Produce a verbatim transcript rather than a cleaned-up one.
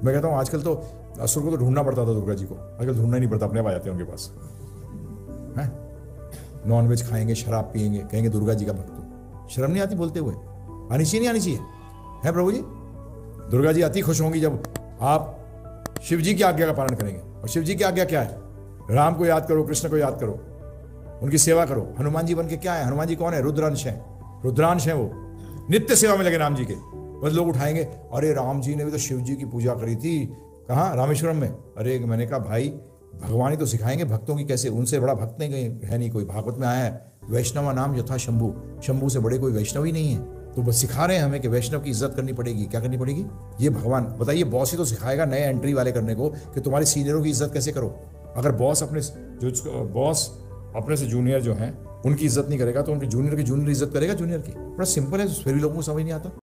मैं कहता हूँ आजकल तो असुर को तो ढूंढना पड़ता था दुर्गा जी को, आजकल ढूंढना नहीं पड़ता, अपने आप आ जाते हैं उनके पास। हैं नॉन वेज खाएंगे, शराब पिएंगे, कहेंगे दुर्गा जी का भक्त हूँ। शर्म नहीं आती बोलते हुए? आनी चाहिए नहीं आनी चाहिए? है प्रभु जी? दुर्गा जी अति खुश होंगी जब आप शिव जी की आज्ञा का पालन करेंगे। और शिव जी की आज्ञा क्या है? राम को याद करो, कृष्ण को याद करो, उनकी सेवा करो। हनुमान जी बन के क्या है? हनुमान जी कौन है? रुद्रांश है, रुद्रांश है, वो नित्य सेवा में लगे राम जी के। बस लोग उठाएंगे, अरे राम जी ने भी तो शिव जी की पूजा करी थी, कहाँ? रामेश्वरम में। अरे मैंने कहा भाई भगवान ही तो सिखाएंगे भक्तों की कैसे, उनसे बड़ा भक्त नहीं कहीं है नहीं कोई। भागवत में आया है वैष्णव नाम यथा शंभु, शंभु से बड़े कोई वैष्णव ही नहीं है। तो बस सिखा रहे हैं हमें कि वैष्णव की इज्जत करनी पड़ेगी। क्या करनी पड़ेगी? ये भगवान बताइए, बॉस ही तो सिखाएगा नए एंट्री वाले करने को कि तुम्हारे सीनियरों की इज्जत कैसे करो। अगर बॉस अपने जो बॉस अपने से जूनियर जो हैं उनकी इज्जत नहीं करेगा तो उनके जूनियर की जूनियर इज्जत करेगा जूनियर की। बड़ा सिंपल है, फिर भी लोगों को समझ नहीं आता।